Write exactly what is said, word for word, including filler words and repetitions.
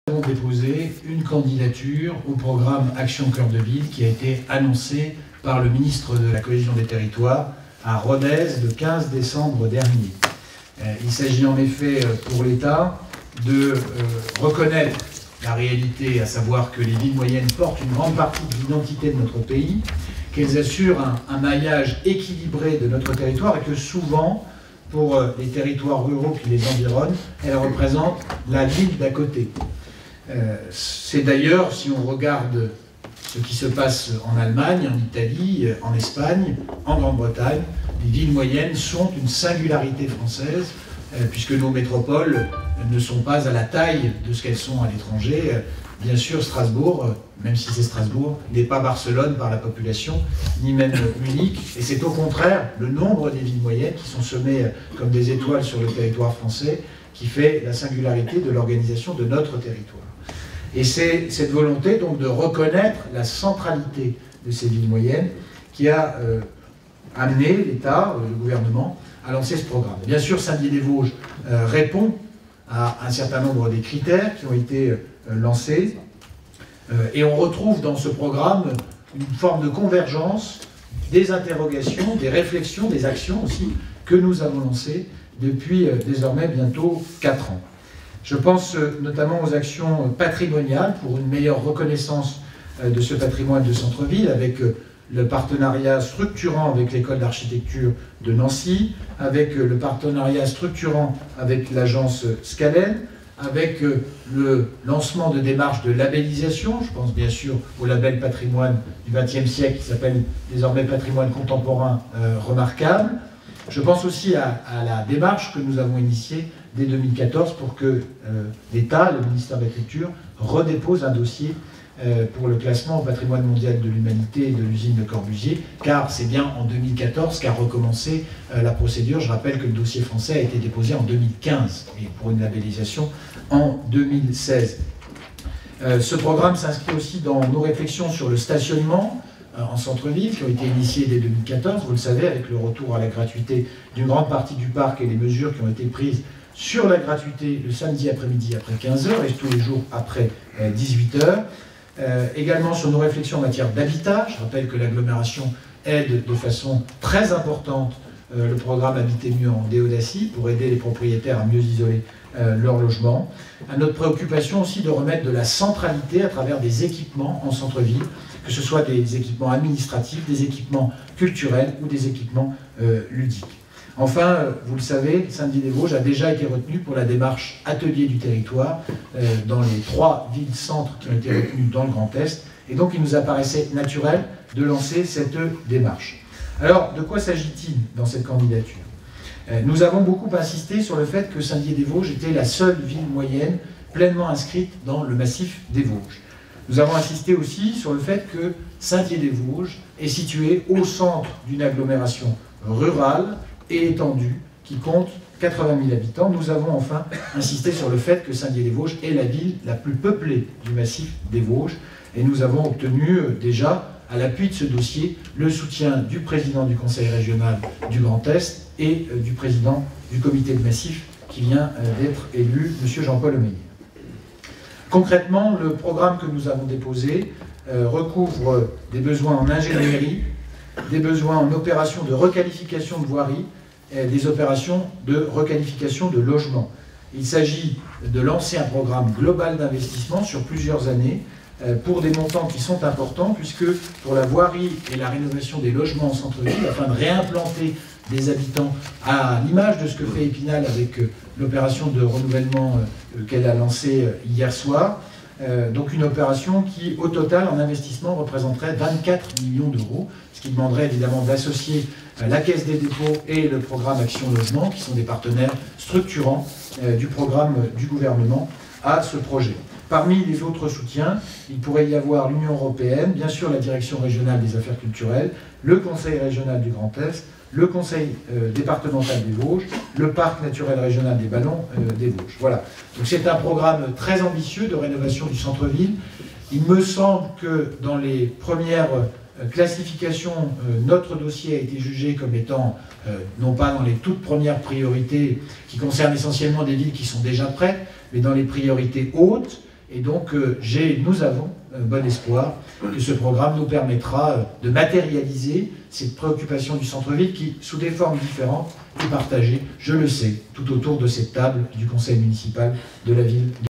Nous avons déposé une candidature au programme Action Cœur de Ville qui a été annoncé par le ministre de la Cohésion des Territoires à Rodez le quinze décembre dernier. Il s'agit en effet pour l'État de euh, reconnaître la réalité, à savoir que les villes moyennes portent une grande partie de l'identité de notre pays, qu'elles assurent un, un maillage équilibré de notre territoire et que souvent, pour les territoires ruraux qui les environnent, elles représentent la ville d'à côté. Euh, c'est d'ailleurs, si on regarde ce qui se passe en Allemagne, en Italie, en Espagne, en Grande-Bretagne, les villes moyennes sont une singularité française, euh, puisque nos métropoles ne sont pas à la taille de ce qu'elles sont à l'étranger. Euh, bien sûr, Strasbourg, euh, même si c'est Strasbourg, n'est pas Barcelone par la population, ni même Munich, et c'est au contraire le nombre des villes moyennes qui sont semées euh, comme des étoiles sur le territoire français qui fait la singularité de l'organisation de notre territoire. Et c'est cette volonté donc de reconnaître la centralité de ces villes moyennes qui a euh, amené l'État, euh, le gouvernement, à lancer ce programme. Bien sûr, Saint-Dié-des-Vosges euh, répond à un certain nombre des critères qui ont été euh, lancés. Euh, et on retrouve dans ce programme une forme de convergence des interrogations, des réflexions, des actions aussi que nous avons lancées depuis euh, désormais bientôt quatre ans. Je pense notamment aux actions patrimoniales pour une meilleure reconnaissance de ce patrimoine de centre-ville, avec le partenariat structurant avec l'école d'architecture de Nancy, avec le partenariat structurant avec l'agence Scalen, avec le lancement de démarches de labellisation. Je pense bien sûr au label patrimoine du vingtième siècle qui s'appelle désormais patrimoine contemporain euh, remarquable. Je pense aussi à, à la démarche que nous avons initiée dès deux mille quatorze pour que euh, l'État, le ministère de la Culture, redépose un dossier euh, pour le classement au patrimoine mondial de l'humanité de l'usine Le Corbusier, car c'est bien en deux mille quatorze qu'a recommencé euh, la procédure. Je rappelle que le dossier français a été déposé en deux mille quinze et pour une labellisation en deux mille seize. Euh, ce programme s'inscrit aussi dans nos réflexions sur le stationnement en centre-ville, qui ont été initiés dès deux mille quatorze, vous le savez, avec le retour à la gratuité d'une grande partie du parc et les mesures qui ont été prises sur la gratuité le samedi après-midi après quinze heures et tous les jours après dix-huit heures. Euh, également sur nos réflexions en matière d'habitat. Je rappelle que l'agglomération aide de façon très importante euh, le programme Habiter mieux en Déodacie pour aider les propriétaires à mieux isoler euh, leur logement. À notre préoccupation aussi de remettre de la centralité à travers des équipements en centre-ville, que ce soit des équipements administratifs, des équipements culturels ou des équipements euh, ludiques. Enfin, vous le savez, Saint-Dié-des-Vosges a déjà été retenu pour la démarche Atelier du territoire euh, dans les trois villes-centres qui ont été retenues dans le Grand Est. Et donc, il nous apparaissait naturel de lancer cette démarche. Alors, de quoi s'agit-il dans cette candidature ? euh, Nous avons beaucoup insisté sur le fait que Saint-Dié-des-Vosges était la seule ville moyenne pleinement inscrite dans le massif des Vosges. Nous avons insisté aussi sur le fait que Saint-Dié-des-Vosges est situé au centre d'une agglomération rurale et étendue qui compte quatre-vingt mille habitants. Nous avons enfin insisté sur le fait que Saint-Dié-des-Vosges est la ville la plus peuplée du massif des Vosges et nous avons obtenu déjà, à l'appui de ce dossier, le soutien du président du conseil régional du Grand Est et du président du comité de massif qui vient d'être élu, M. Jean-Paul Omeyer. Concrètement, le programme que nous avons déposé euh, recouvre des besoins en ingénierie, des besoins en opérations de requalification de voirie, et des opérations de requalification de logements. Il s'agit de lancer un programme global d'investissement sur plusieurs années euh, pour des montants qui sont importants, puisque pour la voirie et la rénovation des logements en centre-ville, afin de réimplanter des habitants à l'image de ce que fait Épinal avec euh, l'opération de renouvellement euh, qu'elle a lancée euh, hier soir. Euh, donc une opération qui, au total, en investissement, représenterait vingt-quatre millions d'euros, ce qui demanderait évidemment d'associer euh, la Caisse des dépôts et le programme Action Logement, qui sont des partenaires structurants euh, du programme euh, du gouvernement, à ce projet. Parmi les autres soutiens, il pourrait y avoir l'Union européenne, bien sûr la Direction régionale des affaires culturelles, le Conseil régional du Grand Est, le Conseil euh, départemental des Vosges, le Parc naturel régional des Ballons euh, des Vosges. Voilà. Donc c'est un programme très ambitieux de rénovation du centre-ville. Il me semble que dans les premières euh, classifications, euh, notre dossier a été jugé comme étant, euh, non pas dans les toutes premières priorités qui concernent essentiellement des villes qui sont déjà prêtes, mais dans les priorités hautes. Et donc, euh, j'ai, nous avons euh, bon espoir que ce programme nous permettra euh, de matérialiser cette préoccupation du centre-ville qui, sous des formes différentes, est partagée, je le sais, tout autour de cette table du conseil municipal de la ville de